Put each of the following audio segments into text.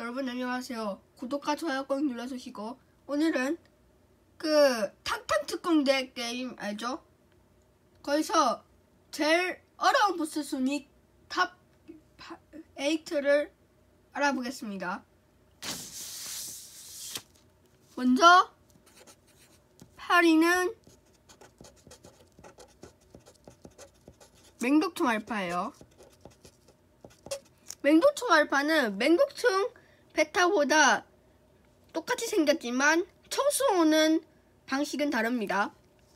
여러분 안녕하세요. 구독과 좋아요 꼭 눌러주시고 오늘은 그 탕탕 특공대 게임 알죠? 거기서 제일 어려운 보스 순위 탑 8를 알아보겠습니다. 먼저 8위는 맹독충 알파예요. 맹독충 알파는 맹독충 베타보다 똑같이 생겼지만 청수 오는 방식은 다릅니다.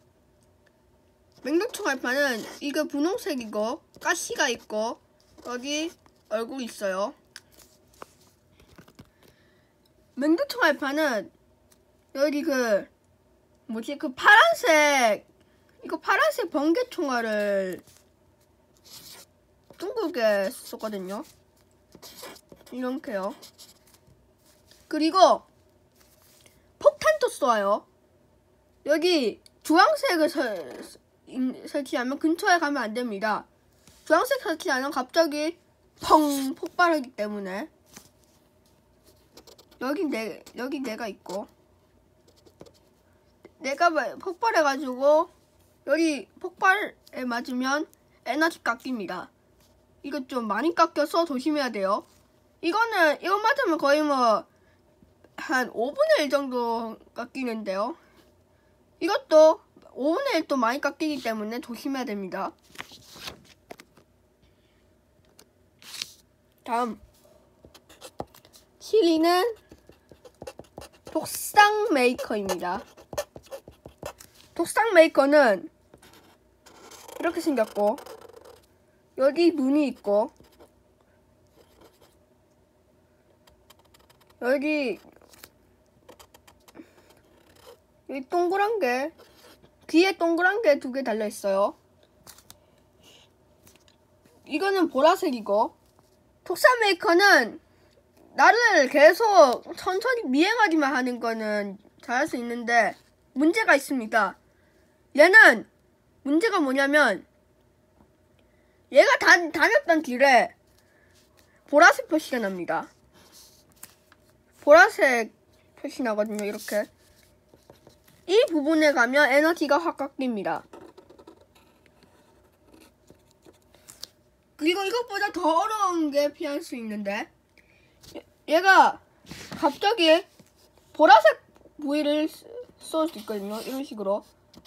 맹독충 알파는 이거 분홍색이고 가시가 있고 여기 얼굴 있어요. 맹독충 알파는 여기 그 파란색 이거 파란색 번개 총알을 둥글게 썼거든요. 이렇게요. 그리고 폭탄도 쏘아요. 여기 주황색을 설치하면 근처에 가면 안 됩니다. 주황색 설치하면 갑자기 펑 폭발하기 때문에 여기 내가 있고 내가 폭발해가지고 여기 폭발에 맞으면 에너지 깎입니다. 이거 좀 많이 깎여서 조심해야 돼요. 이거 맞으면 거의 한 5분의 1 정도 깎이는데요. 이것도 5분의 1 또 많이 깎이기 때문에 조심해야 됩니다. 다음 7위는 독상 메이커입니다. 독상 메이커는 이렇게 생겼고 여기 눈이 있고 여기 동그란 게 귀에 동그란 게 2개 달려 있어요. 이거는 보라색이고 독상 메이커는 나를 계속 천천히 미행하기만 하는 거는 잘할 수 있는데 문제가 있습니다. 얘는 문제가 뭐냐면 얘가 다녔던 길에 보라색 표시가 납니다. 보라색 표시 나거든요. 이렇게 이 부분에 가면 에너지가 확 깎입니다. 그리고 이것보다 더 어려운 게 피할 수 있는데 얘가 갑자기 보라색 부위를 쏠 수 있거든요. 이런 식으로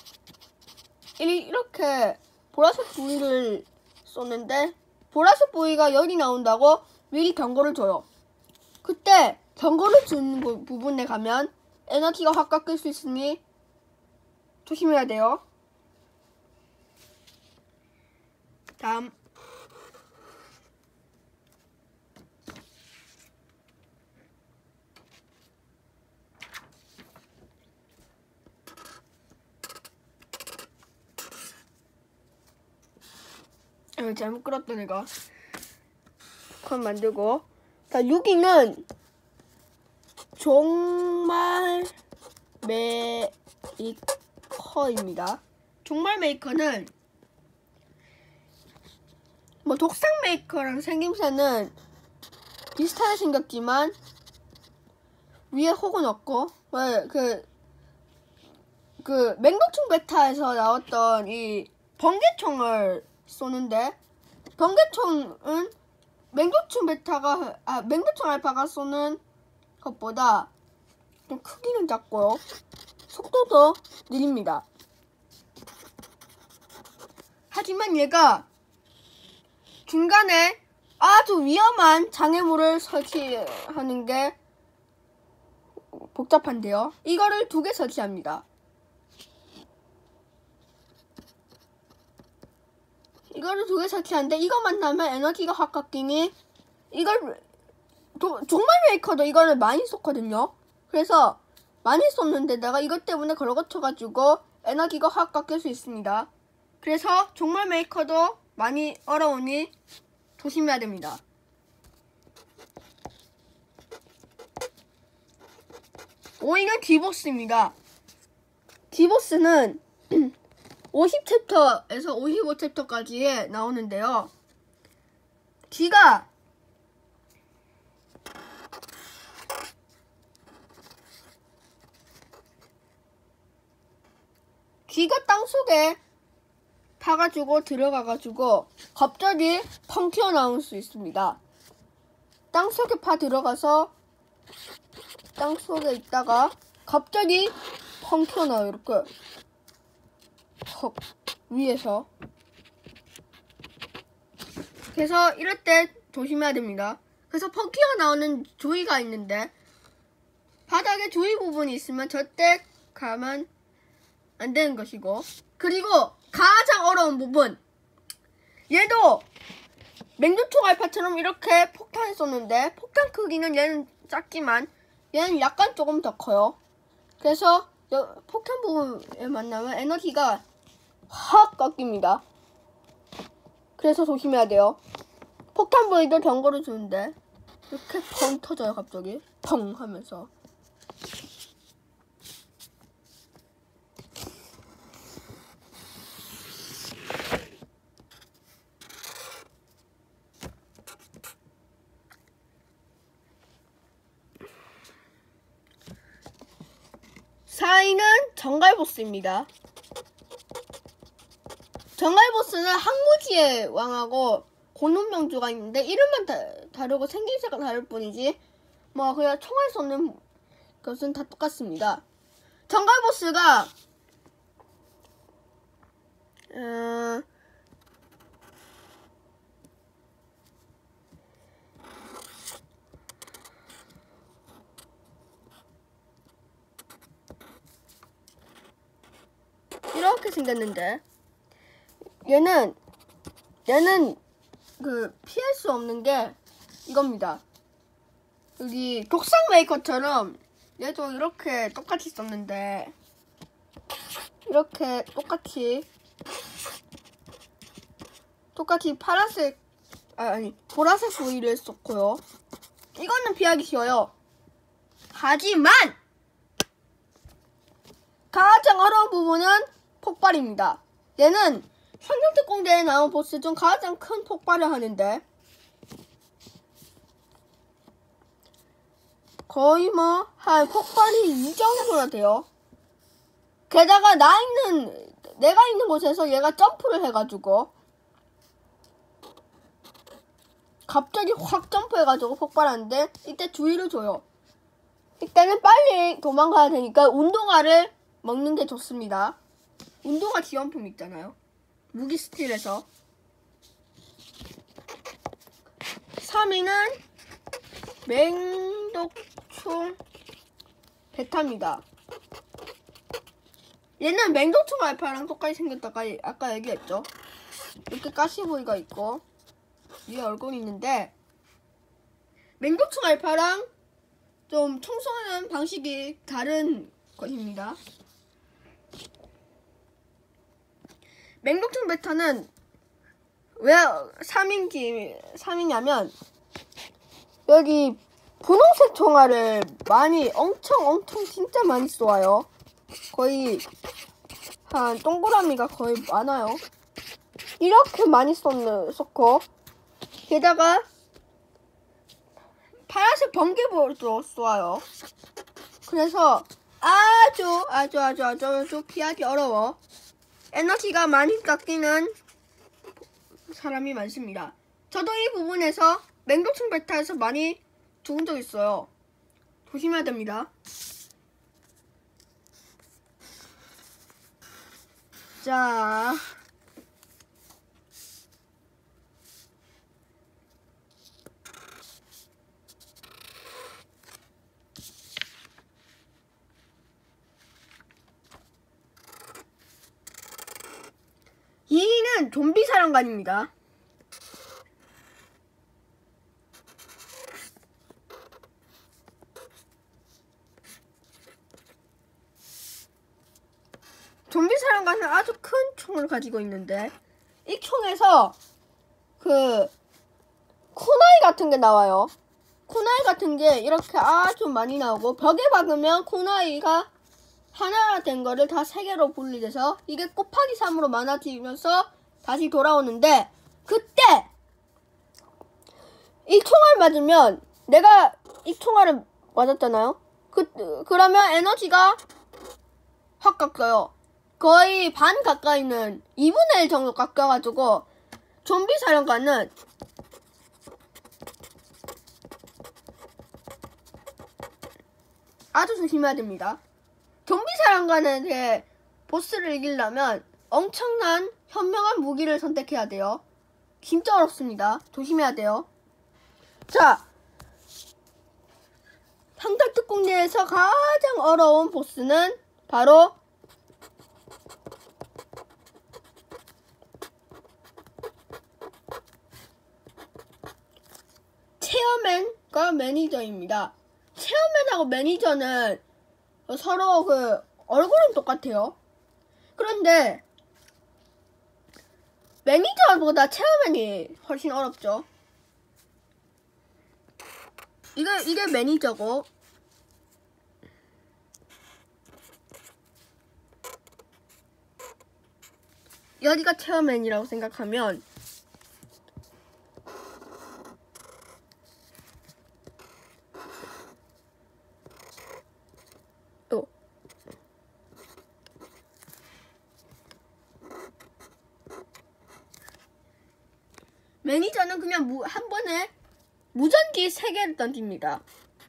이렇게 보라색 부위를 쏘는데 보라색 부위가 여기 나온다고 미리 경고를 줘요. 그때 경고를 주는 부분에 가면 에너지가 확 깎일 수 있으니 조심해야 돼요. 다음 잘못 끌었다 내가. 그럼 만들고. 자, 6위는 종말 메이커입니다. 종말 메이커는 독상 메이커랑 생김새는 비슷하게 생겼지만 위에 혹은 없고 그 맹독충 베타에서 나왔던 이 번개총을 쏘는데 번개총은 맹독충 알파가 쏘는 것보다 좀 크기는 작고요. 속도도 느립니다. 하지만 얘가 중간에 아주 위험한 장애물을 설치하는 게 복잡한데요. 이거를 2개 설치합니다. 이거를 2개 설치하는데 이것만 나면 에너지가 확 깎이니 종말 메이커도 이거를 많이 쏟거든요. 그래서 많이 쏟는데다가 이것 때문에 걸어거쳐가지고 에너지가 확 깎일 수 있습니다. 그래서 종말 메이커도 많이 어려우니 조심해야 됩니다. 오이는 G보스입니다. G보스는 50챕터에서 55챕터까지 나오는데요. G가 귀가 땅속에 파가지고 들어가가지고 갑자기 펑 튀어나올 수 있습니다. 땅속에 파 들어가서 땅속에 있다가 갑자기 펑 튀어나와요. 이렇게 헉 위에서. 그래서 이럴 때 조심해야 됩니다. 그래서 펑 튀어나오는 조이가 있는데 바닥에 조이 부분이 있으면 절대 가면 안 되는 것이고, 그리고 가장 어려운 부분, 얘도 맹두총 알파처럼 이렇게 폭탄을 쏘는데 폭탄 크기는 얘는 작지만 얘는 약간 조금 더 커요. 그래서 폭탄 부분에 만나면 에너지가 확 깎입니다. 그래서 조심해야 돼요. 폭탄 부위도 경고를 주는데 이렇게 펑 터져요. 갑자기 펑 하면서. 사이는 정갈보스입니다. 정갈보스는 항무지의 왕하고 고문명주가 있는데 이름만 다르고 생김새가 다를 뿐이지 뭐 그냥 총알 쏘는 것은 다 똑같습니다. 정갈보스가 이렇게 생겼는데 얘는 그 피할 수 없는 게 이겁니다. 여기 독상 메이커처럼 얘도 이렇게 똑같이 썼는데 이렇게 똑같이 파란색 아니 보라색 부위를 썼고요. 이거는 피하기 쉬워요. 하지만 가장 어려운 부분은 폭발입니다. 얘는 상경특공대에 나온 보스 중 가장 큰 폭발을 하는데 거의 뭐 한 폭발이 2 정도나 돼요. 게다가 내가 있는 곳에서 얘가 점프를 해가지고 갑자기 확 점프해가지고 폭발하는데 이때 주의를 줘요. 이때는 빨리 도망가야 되니까 운동화를 먹는 게 좋습니다. 운동화 지원품 있잖아요. 무기 스틸에서. 3위는 맹독충 베타입니다. 얘는 맹독충 알파랑 똑같이 생겼다가 아까 얘기했죠. 이렇게 가시부위가 있고 위에 얼굴이 있는데 맹독충 알파랑 좀 총 쏘는 방식이 다른 것입니다. 맹독충 베타는 왜 3위냐면 여기 분홍색 총알을 엄청 진짜 많이 쏘아요. 거의 한 동그라미가 거의 많아요. 이렇게 많이 쏘고 게다가 파란색 번개볼도 쏘아요. 그래서 아주 피하기 어려워. 에너지가 많이 깎이는 사람이 많습니다. 저도 이 부분에서 맹독충 베타에서 많이 죽은 적 있어요. 조심해야 됩니다. 자, 이는 좀비 사령관입니다. 좀비 사령관은 아주 큰 총을 가지고 있는데 이 총에서 그 쿠나이 같은 게 나와요. 쿠나이 같은 게 이렇게 아주 많이 나오고 벽에 박으면 쿠나이가 하나 된 거를 다 3개로 분리돼서 이게 곱하기 3으로 많아지면서 다시 돌아오는데 그때 이 총알 맞으면 내가 이 총알을 맞았잖아요. 그러면 에너지가 확 깎여요. 거의 반 가까이는 2분의 1 정도 깎여가지고 좀비 사령관은 아주 조심해야 됩니다. 좀비 사령관에게 보스를 이기려면 엄청난 현명한 무기를 선택해야 돼요. 진짜 어렵습니다. 조심해야 돼요. 자, 상탈특공 내에서 가장 어려운 보스는 바로 체어맨과 매니저입니다. 체어맨하고 매니저는 서로 얼굴은 똑같아요. 그런데 매니저보다 체어맨이 훨씬 어렵죠. 이게 매니저고, 여기가 체어맨이라고 생각하면 매니저는 그냥 한 번에 무전기 3개를 던집니다.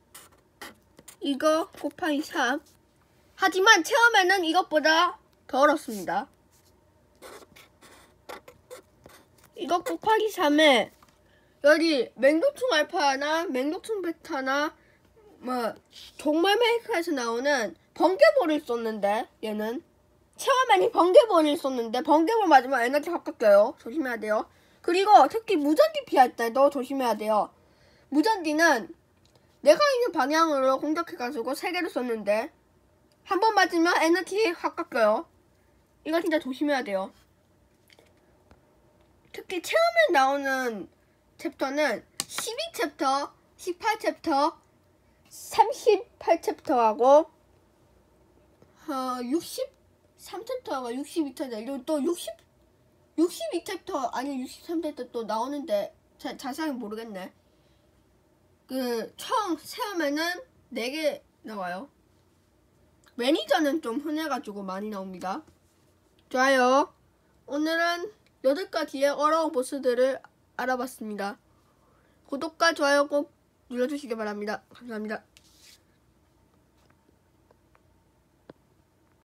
이거 곱하기 3. 하지만 체어맨은 이것보다 더 어렵습니다. 이거 곱하기 3에 여기 맹독충 알파나 맹독충 베타나 종말 메이커에서 나오는 번개볼을 쏘는데, 얘는 체어맨이 번개볼을 쏘는데 번개볼 맞으면 에너지 확 깎여요. 조심해야 돼요. 그리고 특히 무전기 피할 때도 조심해야 돼요. 무전기는 내가 있는 방향으로 공격해가지고 3개를 쏘는데 한 번 맞으면 에너지 확 깎여요. 이거 진짜 조심해야 돼요. 특히 체험에 나오는 챕터는 12챕터, 18챕터, 38챕터하고 63챕터하고 62챕터, 그리고 또 62챕터 아니 63챕터 또 나오는데 자세히 모르겠네. 총 세우면은 4개 나와요. 매니저는 좀 흔해가지고 많이 나옵니다. 좋아요. 오늘은 8가지의 어려운 보스들을 알아봤습니다. 구독과 좋아요 꼭 눌러주시기 바랍니다. 감사합니다.